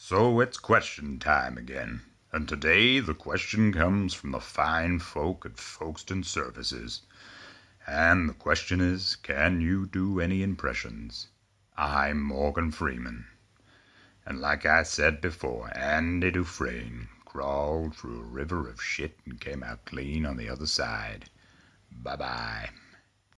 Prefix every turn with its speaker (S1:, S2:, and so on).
S1: So it's question time again, and today the question comes from the fine folk at Folkestone Services. And the question is, can you do any impressions? I'm Morgan Freeman. And like I said before, Andy Dufresne crawled through a river of shit and came out clean on the other side. Bye-bye.